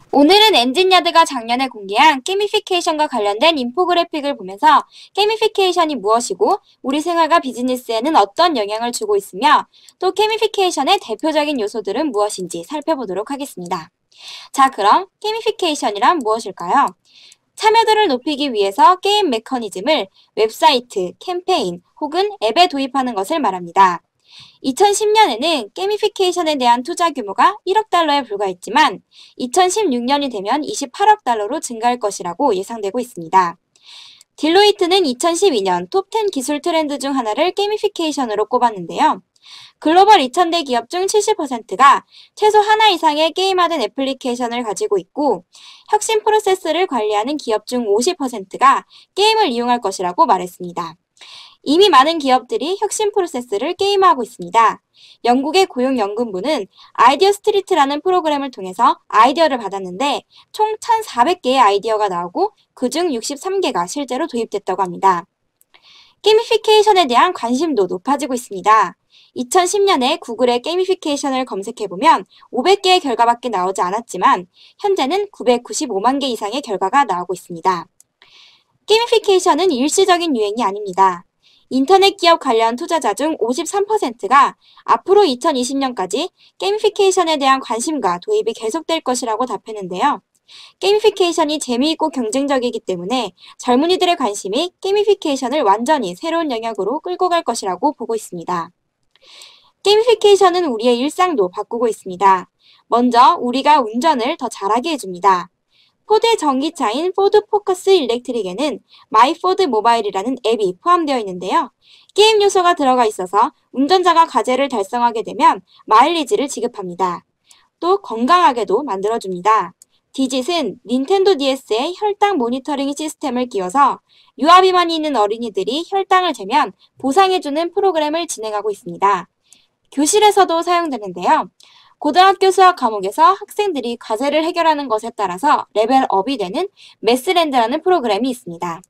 오늘은 엔진야드가 작년에 공개한 게이미피케이션과 관련된 인포그래픽을 보면서 게이미피케이션이 무엇이고 우리 생활과 비즈니스에는 어떤 영향을 주고 있으며 또 게이미피케이션의 대표적인 요소들은 무엇인지 살펴보도록 하겠습니다. 자, 그럼 게이미피케이션이란 무엇일까요? 참여도를 높이기 위해서 게임 메커니즘을 웹사이트, 캠페인 혹은 앱에 도입하는 것을 말합니다. 2010년에는 게이미피케이션에 대한 투자 규모가 1억 달러에 불과했지만 2016년이 되면 28억 달러로 증가할 것이라고 예상되고 있습니다. 딜로이트는 2012년 톱10 기술 트렌드 중 하나를 게이미피케이션으로 꼽았는데요. 글로벌 2000대 기업 중 70%가 최소 하나 이상의 게임화된 애플리케이션을 가지고 있고 혁신 프로세스를 관리하는 기업 중 50%가 게임을 이용할 것이라고 말했습니다. 이미 많은 기업들이 혁신 프로세스를 게임화하고 있습니다. 영국의 고용연금부는 아이디어 스트리트라는 프로그램을 통해서 아이디어를 받았는데 총 1,400개의 아이디어가 나오고 그중 63개가 실제로 도입됐다고 합니다. 게이미피케이션에 대한 관심도 높아지고 있습니다. 2010년에 구글의 게이미피케이션을 검색해보면 500개의 결과밖에 나오지 않았지만 현재는 995만 개 이상의 결과가 나오고 있습니다. 게이미피케이션은 일시적인 유행이 아닙니다. 인터넷 기업 관련 투자자 중 53%가 앞으로 2020년까지 게이미피케이션에 대한 관심과 도입이 계속될 것이라고 답했는데요. 게이미피케이션이 재미있고 경쟁적이기 때문에 젊은이들의 관심이 게이미피케이션을 완전히 새로운 영역으로 끌고 갈 것이라고 보고 있습니다. 게이미피케이션은 우리의 일상도 바꾸고 있습니다. 먼저 우리가 운전을 더 잘하게 해줍니다. 포드의 전기차인 포드 포커스 일렉트릭에는 마이 포드 모바일이라는 앱이 포함되어 있는데요. 게임 요소가 들어가 있어서 운전자가 과제를 달성하게 되면 마일리지를 지급합니다. 또 건강하게도 만들어줍니다. 디짓은 닌텐도 DS에 혈당 모니터링 시스템을 끼워서 유아비만이 있는 어린이들이 혈당을 재면 보상해주는 프로그램을 진행하고 있습니다. 교실에서도 사용되는데요. 고등학교 수학 과목에서 학생들이 과제를 해결하는 것에 따라서 레벨업이 되는 매스랜드라는 프로그램이 있습니다.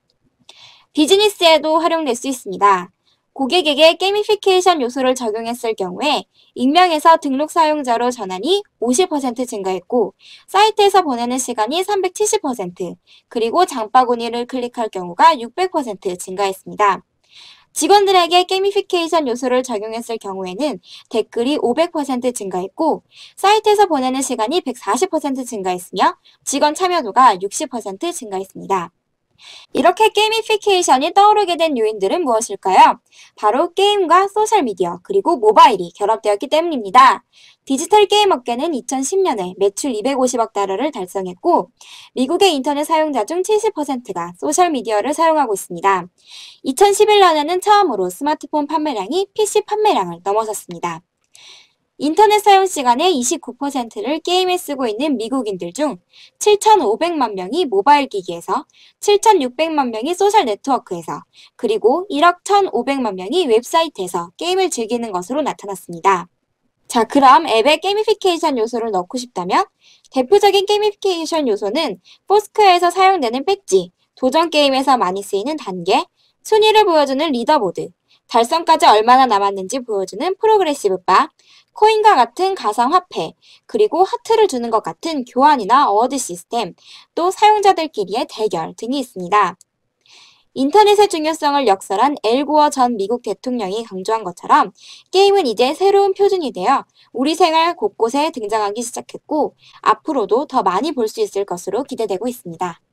비즈니스에도 활용될 수 있습니다. 고객에게 게이미피케이션 요소를 적용했을 경우에 익명에서 등록 사용자로 전환이 50% 증가했고 사이트에서 보내는 시간이 370%, 그리고 장바구니를 클릭할 경우가 600% 증가했습니다. 직원들에게 게이미피케이션 요소를 적용했을 경우에는 댓글이 500% 증가했고 사이트에서 보내는 시간이 140% 증가했으며 직원 참여도가 60% 증가했습니다. 이렇게 게이미피케이션이 떠오르게 된 요인들은 무엇일까요? 바로 게임과 소셜미디어 그리고 모바일이 결합되었기 때문입니다. 디지털 게임 업계는 2010년에 매출 250억 달러를 달성했고 미국의 인터넷 사용자 중 70%가 소셜미디어를 사용하고 있습니다. 2011년에는 처음으로 스마트폰 판매량이 PC 판매량을 넘어섰습니다. 인터넷 사용 시간의 29%를 게임에 쓰고 있는 미국인들 중 7,500만 명이 모바일 기기에서, 7,600만 명이 소셜 네트워크에서, 그리고 1억 1,500만 명이 웹사이트에서 게임을 즐기는 것으로 나타났습니다. 자, 그럼 앱에 게이미피케이션 요소를 넣고 싶다면 대표적인 게이미피케이션 요소는 포스퀘어에서 사용되는 배지, 도전 게임에서 많이 쓰이는 단계, 순위를 보여주는 리더보드, 달성까지 얼마나 남았는지 보여주는 프로그레시브 바, 코인과 같은 가상화폐, 그리고 하트를 주는 것 같은 교환이나 어워드 시스템, 또 사용자들끼리의 대결 등이 있습니다. 인터넷의 중요성을 역설한 엘 고어 전 미국 대통령이 강조한 것처럼 게임은 이제 새로운 표준이 되어 우리 생활 곳곳에 등장하기 시작했고 앞으로도 더 많이 볼 수 있을 것으로 기대되고 있습니다.